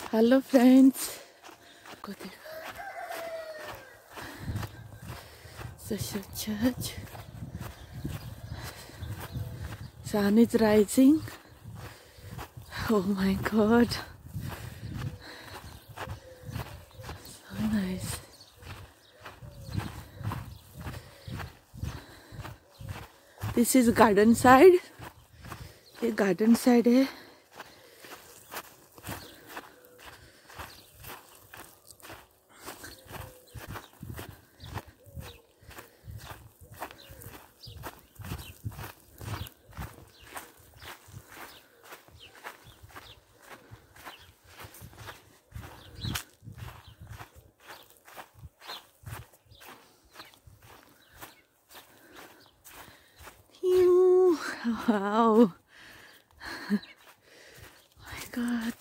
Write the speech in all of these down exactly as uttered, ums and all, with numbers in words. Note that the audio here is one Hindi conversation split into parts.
Hello friends. Go there. Such a church. Sun is rising. Oh my God. So nice. This is garden side. ये garden side है. Wow. My God.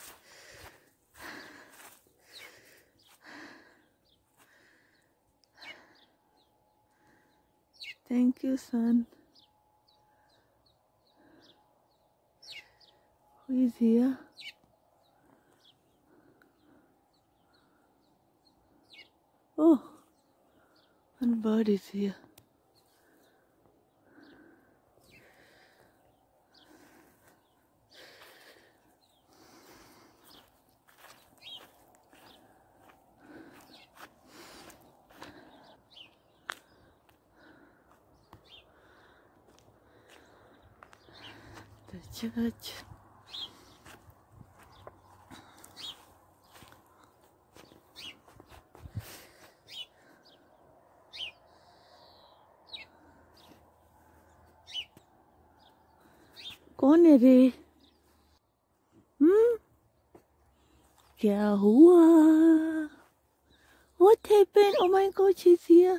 Thank you, son. Who is here? Oh, one bird is here. The church. कौन है रे? हम्म क्या हुआ? What happened? Oh my God, she's here.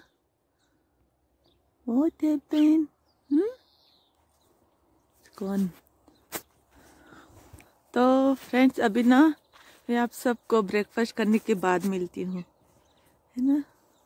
What happened? Hmm? कौन? तो फ्रेंड्स अभी ना मैं आप सबको ब्रेकफास्ट करने के बाद मिलती हूँ, है ना?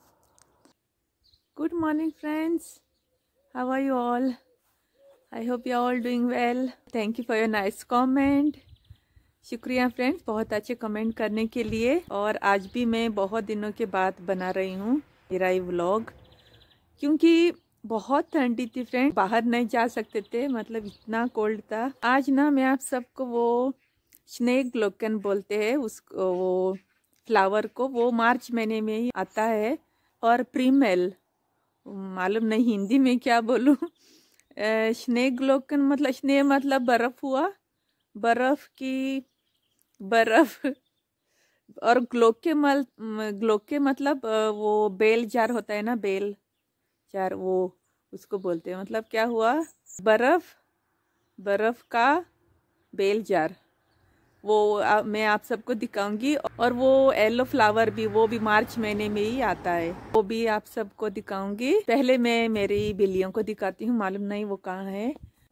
Good morning friends, how are you all? I hope you all doing well. Thank you for your nice comment. शुक्रिया फ्रेंड्स बहुत अच्छे कमेंट करने के लिए. और आज भी मैं बहुत दिनों के बाद बना रही हूँ मेरा ये व्लॉग, क्योंकि बहुत ठंडी थी फ्रेंड, बाहर नहीं जा सकते थे, मतलब इतना कोल्ड था. आज ना मैं आप सबको वो स्नेक ग्लोकन बोलते हैं उसको, वो फ्लावर को, वो मार्च महीने में ही आता है. और प्रीमेल, मालूम नहीं हिंदी में क्या बोलूँ. स्नेक ग्लोकन मतलब स्ने मतलब बर्फ हुआ, बर्फ की बर्फ. और ग्लोके मल ग्लोके मतलब वो बेल जार होता है ना, बेल जार, वो उसको बोलते हैं. मतलब क्या हुआ, बर्फ, बर्फ का बेल जार, वो आ, मैं आप सबको दिखाऊंगी. और वो येलो फ्लावर भी, वो भी मार्च महीने में ही आता है, वो भी आप सबको दिखाऊंगी. पहले मैं मेरी बिल्लियों को दिखाती हूँ, मालूम नहीं वो कहाँ है.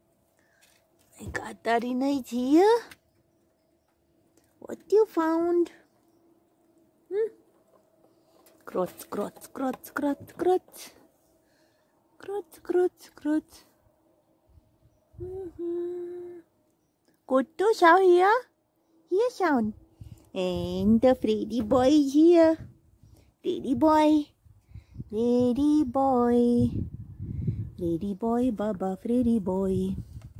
Katarina is here. What you found? Hmm? Crotch, crotch, crotch, crotch, crotch. Crotch, crotch, crotch. Mm-hmm. Kotto, shout here. Here, sound. And the Freddy boy is here. Freddy boy. Freddy boy. Freddy boy, Baba, Freddy boy.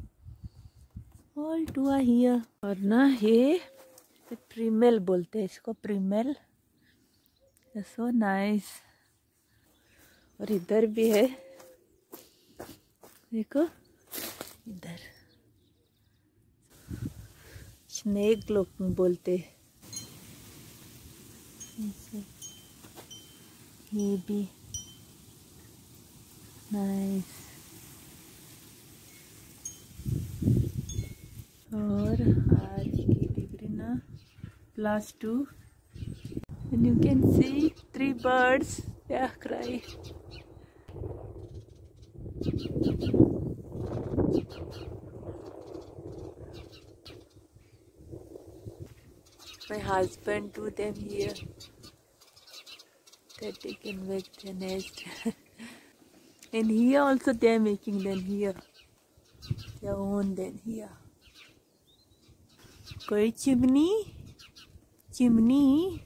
All two are here. और ना ये प्रीमेल बोलते हैं इसको, प्रीमेल. So nice. और इधर भी है, देखो इधर स्नेक ग्लोकन बोलते. ये भी नाइस. और आज की डिग्री ना plus two. And you can see three birds. Yeah, cry. My husband do them here, that they can make the nest. And here also they are making them here, their own then here. कोई चिमनी चिमनी।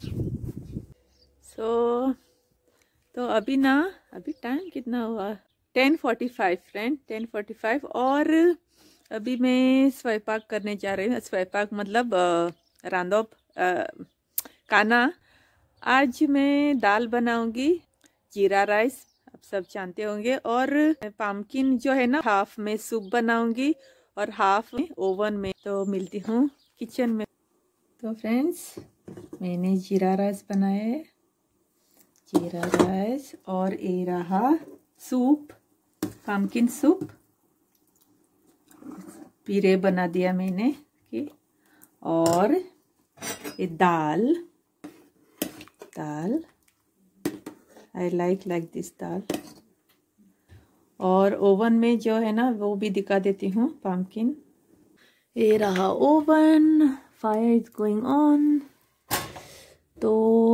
सो so, तो अभी ना अभी टाइम कितना हुआ, ten forty five friend, ten forty five. और अभी मैं स्वयंपाक करने जा रही हूँ। स्वयंपाक मतलब रांधो खाना। आज मैं दाल बनाऊंगी, जीरा राइस, आप सब जानते होंगे। और पम्पकिन जो है ना, हाफ में सूप बनाऊंगी और हाफ में ओवन में। तो मिलती हूँ किचन में। तो फ्रेंड्स, मैंने जीरा राइस बनाया है, जीरा राइस। और ये रहा सूप, पम्पकिन सूप, पीरे बना दिया मैंने कि। और ये दाल, dal I like like this dal. और ओवन में जो है ना वो भी दिखा देती हूँ, पम्पकिन। ये रहा oven, fire is going on. तो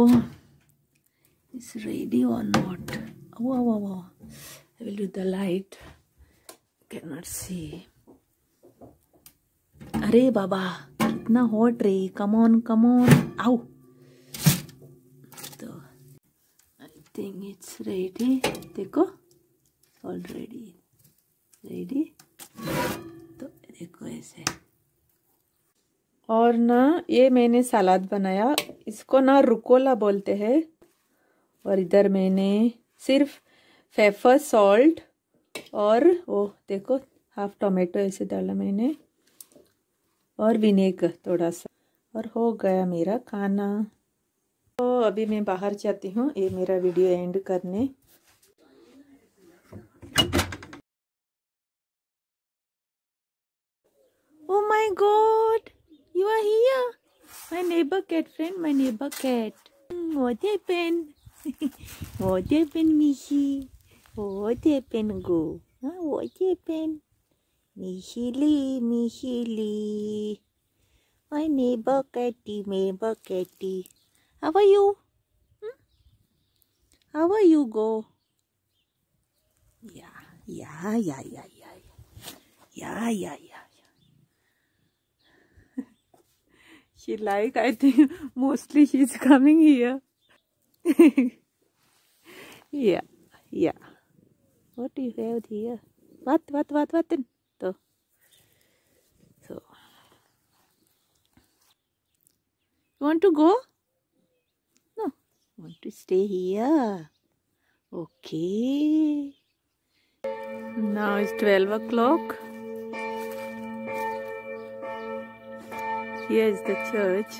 इट्स रेडी और नॉट, वाह वाह वाह, I will do the light, can not see. अरे बाबा कितना हॉट रे, कम ऑन कम ऑन, आओ। तो आई थिंक इट्स रेडी, देखो ऑलरेडी रेडी। तो देखो ऐसे। और ना ये मैंने सलाद बनाया, इसको ना रुकोला बोलते हैं। और इधर मैंने सिर्फ पेपर, सॉल्ट और वो देखो हाफ टोमेटो ऐसे डाला मैंने, और विनेगर थोड़ा सा, और हो गया मेरा खाना। तो अभी मैं बाहर जाती हूँ ये मेरा वीडियो एंड करने। Oh my God, you are here, my neighbor cat friend, my neighbor cat. What happened? What happened, Mishi? What happened, go? Huh? What happened? Mishi Lee, Mishi Lee, my neighbor catty, neighbor catty. How are you? Hmm? How are you, go? Yeah, yeah, yeah, yeah, yeah, yeah, yeah, yeah. She like, I think mostly she's coming here. Yeah, yeah. What do you have here? What, what, what, what? Then? So, so, you want to go? No, want to stay here. Okay. Now it's twelve o'clock. Here is the church.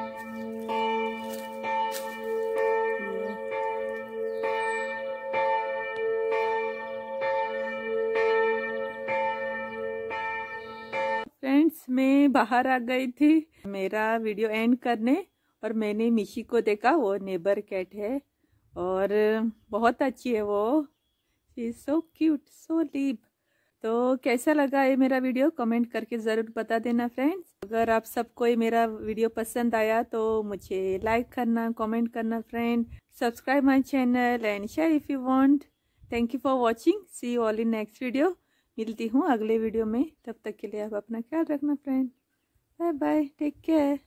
Friends, मैं बाहर आ गई थी मेरा वीडियो एंड करने, और मैंने मिशी को देखा, वो नेबर कैट है और बहुत अच्छी है वो, she is so cute, so leave. तो कैसा लगा ये मेरा वीडियो, कमेंट करके ज़रूर बता देना फ्रेंड्स। अगर आप सबको ये मेरा वीडियो पसंद आया तो मुझे लाइक करना, कमेंट करना friend, subscribe my channel and share if you want. Thank you for watching, see you all in next video. मिलती हूँ अगले वीडियो में, तब तक के लिए आप अपना ख्याल रखना friend. Bye bye, take care.